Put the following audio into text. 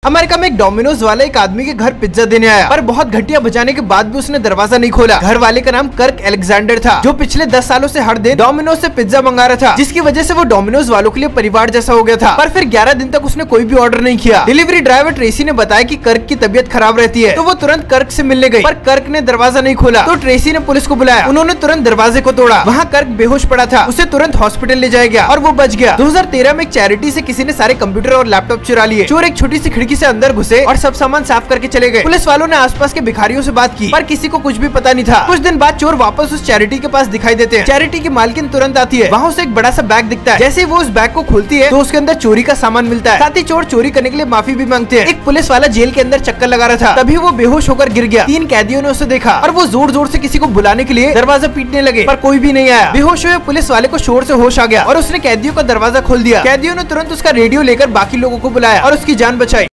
America में एक Domino's वाला एक आदमी के घर पिज्जा देने आया, पर बहुत घंटियां बजाने के बाद भी उसने दरवाजा नहीं खोला। घर वाले का नाम कर्क अलेक्जेंडर था, जो पिछले 10 सालों से हर दिन डोमिनोज से पिज्जा मंगा रहा था, जिसकी वजह से वो डोमिनोज वालों के लिए परिवार जैसा हो गया था। पर फिर 11 दिन तक उसने कोई भी ऑर्डर नहीं किया। डिलीवरी ड्राइवर ट्रेसी ने बताया कि कर्क की तबीयत खराब रहती है, तो वो तुरंत कर्क से मिलने गई, पर कर्क ने दरवाजा नहीं खोला। तो ट्रेसी ने पुलिस को बुलाया, उन्होंने तुरंत दरवाजे को तोड़ा। वहाँ कर्क बेहोश पड़ा था, उसे तुरंत हॉस्पिटल ले जाया गया और वो बच गया। 2013 में एक चैरिटी से किसी ने सारे कंप्यूटर और लैपटॉप चुरा लिए। चोर एक छोटी सी खिड़की से अंदर घुसे और सब सामान साफ करके चले गए। पुलिस वालों ने आसपास के भिखारियों से बात की, पर किसी को कुछ भी पता नहीं था। कुछ दिन बाद चोर वापस उस चैरिटी के पास दिखाई देते हैं। चैरिटी की मालकिन तुरंत आती है, वहाँ उसे एक बड़ा सा बैग दिखता है। जैसे ही वो उस बैग को खोलती है तो उसके अंदर चोरी का सामान मिलता है। साथ ही चोर चोरी करने के लिए माफी भी मांगते हैं। एक पुलिस वाला जेल के अंदर चक्कर लगा रहा था, तभी वो बेहोश होकर गिर गया। 3 कैदियों ने उसे देखा और वो जोर जोर से किसी को बुलाने के लिए दरवाजा पीटने लगे, पर कोई भी नहीं आया। बेहोश हुए पुलिस वाले को शोर से होश आ गया और उसने कैदियों का दरवाजा खोल दिया। कैदियों ने तुरंत उसका रेडियो लेकर बाकी लोगों को बुलाया और उसकी जान बचाई।